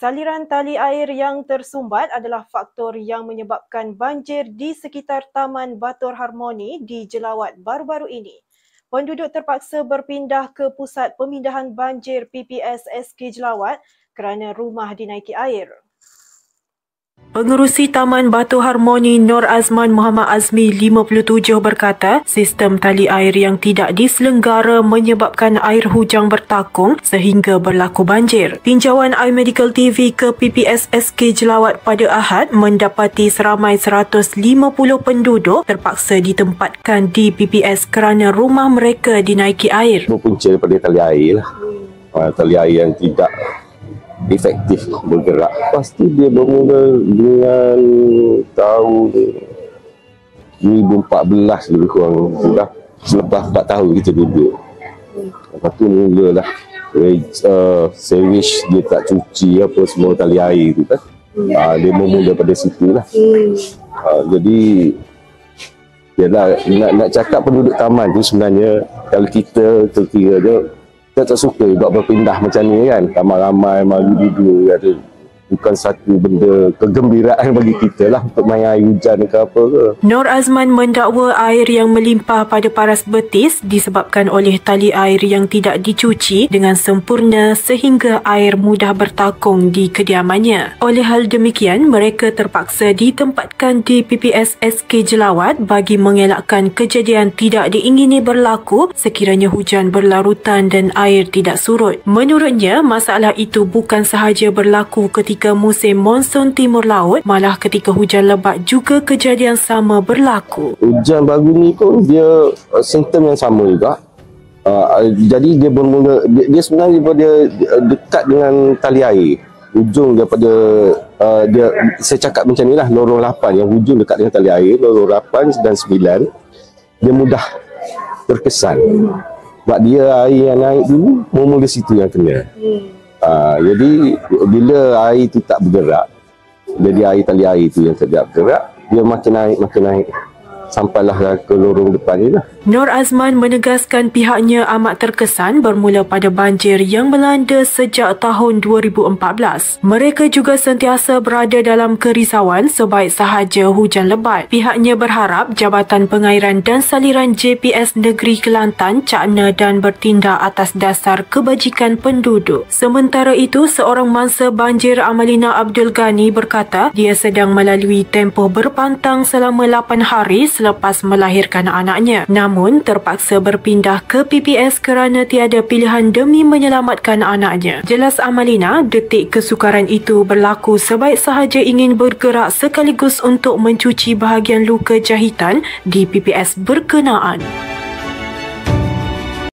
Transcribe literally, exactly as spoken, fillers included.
Saliran tali air yang tersumbat adalah faktor yang menyebabkan banjir di sekitar Taman Batur Harmoni di Jelawat baru-baru ini. Penduduk terpaksa berpindah ke Pusat Pemindahan Banjir P P S S K Jelawat kerana rumah dinaiki air. Pengerusi Taman Batur Harmoni Nur Azman Muhammad Azmi lima puluh tujuh berkata, sistem tali air yang tidak diselenggara menyebabkan air hujang bertakung sehingga berlaku banjir. Tinjauan iMedical T V ke P P S S K Jelawat pada Ahad mendapati seramai seratus lima puluh penduduk terpaksa ditempatkan di P P S kerana rumah mereka dinaiki air. Berpunca daripada tali air lah. Uh, tali air yang tidak efektif bergerak. Pasti dia bermula dengan tahun dua ribu empat belas lebih kurang. Sudah selepas empat tahun kita duduk. Lepas tu mulalah uh, sewage dia tak cuci apa semua tali air tu kan. Uh, dia bermula daripada situ lah. Uh, jadi yalah, nak, nak cakap penduduk taman tu sebenarnya kalau kita terkira je, kita tak suka juga berpindah macam ni kan. Ramai-ramai malu duduk ada. Bukan satu benda kegembiraan bagi kita lah untuk main air hujan ke apa ke. Nur Azman mendakwa air yang melimpah pada paras betis disebabkan oleh tali air yang tidak dicuci dengan sempurna sehingga air mudah bertakung di kediamannya. Oleh hal demikian, mereka terpaksa ditempatkan di P P S S K Jelawat bagi mengelakkan kejadian tidak diingini berlaku sekiranya hujan berlarutan dan air tidak surut. Menurutnya, masalah itu bukan sahaja berlaku ketika Ketika musim monsun timur laut, malah ketika hujan lebat juga kejadian sama berlaku. Hujan baru ni pun dia uh, simptom yang sama juga. Uh, jadi dia bermula, dia, dia sebenarnya dia dekat dengan tali air. Hujung daripada, uh, dia, saya cakap macam ni lah, lorong lapan yang hujung dekat dengan tali air, lorong lapan dan sembilan, dia mudah terkesan. Sebab dia air yang naik dulu, mula situ yang kena. Hmm. Uh, jadi bila air itu tak bergerak, jadi air tali air itu yang tidak bergerak, dia makin naik makin naik sampailah ke lorong depan ni lah. Nur Azman menegaskan pihaknya amat terkesan bermula pada banjir yang melanda sejak tahun dua ribu empat belas. Mereka juga sentiasa berada dalam kerisauan sebaik sahaja hujan lebat. Pihaknya berharap Jabatan Pengairan dan Saliran J P S Negeri Kelantan cakna dan bertindak atas dasar kebajikan penduduk. Sementara itu, seorang mangsa banjir Amalina Abdul Ghani berkata dia sedang melalui tempoh berpantang selama lapan hari selepas melahirkan anaknya. Namun terpaksa berpindah ke P P S kerana tiada pilihan demi menyelamatkan anaknya. Jelas Amalina, detik kesukaran itu berlaku sebaik sahaja ingin bergerak sekaligus untuk mencuci bahagian luka jahitan di P P S berkenaan.